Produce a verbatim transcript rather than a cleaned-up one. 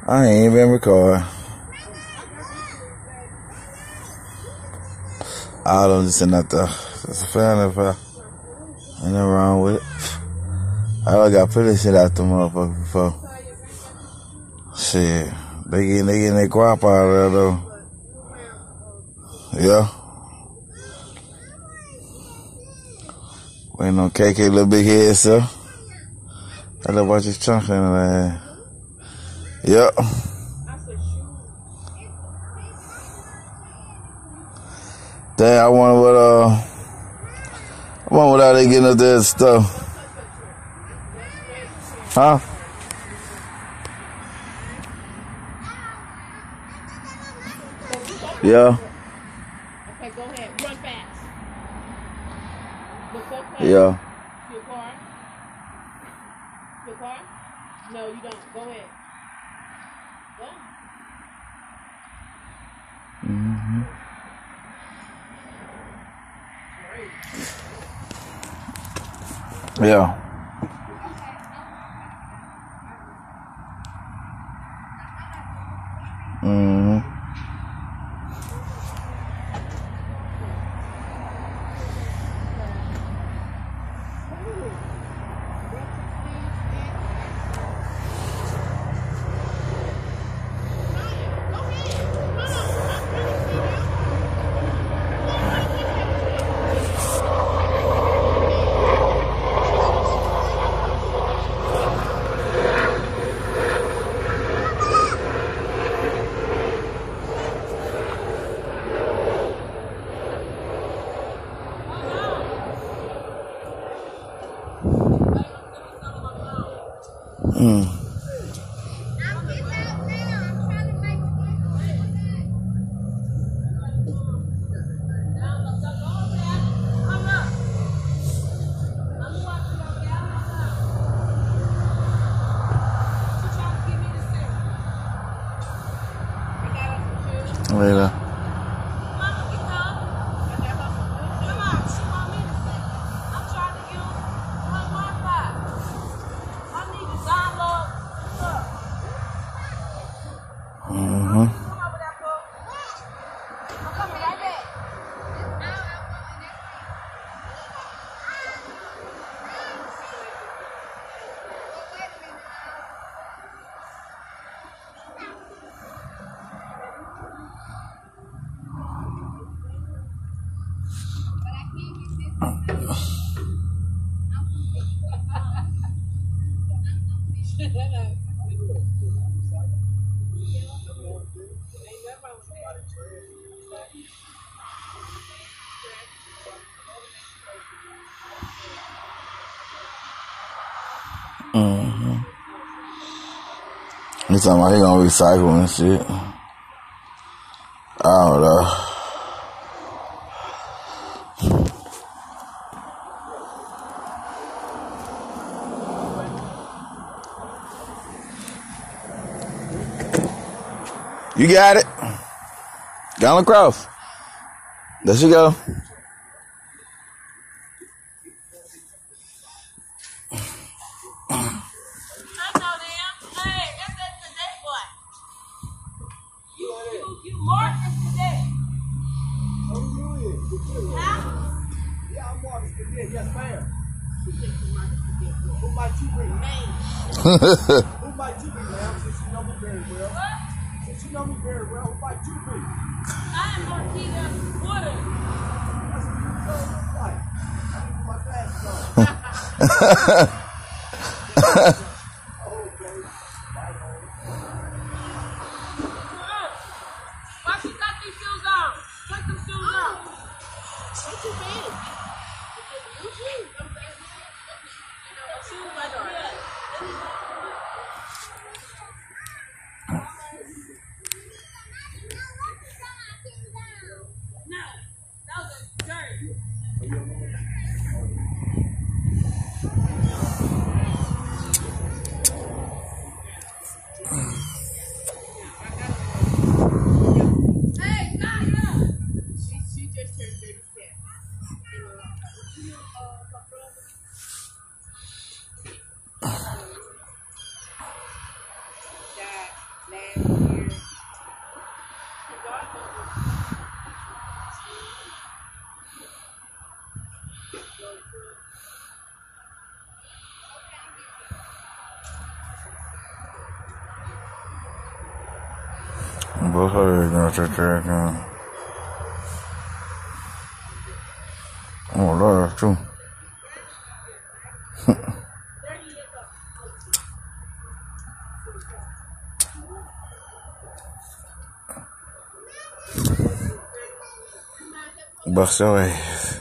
I ain't even recording. All of them just sitting out there. That's a fan of her. Ain't nothing wrong with it. I got put this shit out the motherfucker before. Shit. They getting, they getting their crop out of there though. Yeah. Waiting on K K little big head, so. I love watch his chunk in there. Yep. Damn, I wonder what, uh, I wonder what how they getting up there and stuff. Huh? Yeah. Okay, go ahead. Run fast. Look up fast. Yeah. To your car. Your car? No, you don't. Go ahead. Go. Mm-hmm. Yeah. Mm-hmm. Mm. Later. Mm-hmm. Mm-hmm. He's talking about he gonna recycle and shit. I don't know. You got it. Down across. There she go. Yes, ma'am. Who might you bring? Who might you bring, ma'am? Since you know me very well. What? Since you know me very well, who might you bring? I am Marquita Woodard. That's what you right. I need my glasses on. Why she got these shoes on? Take them shoes off. What you mean? Shoes like that. No, that was a dirt. both her going to track on. Oh, Lord, too. Bust your ass.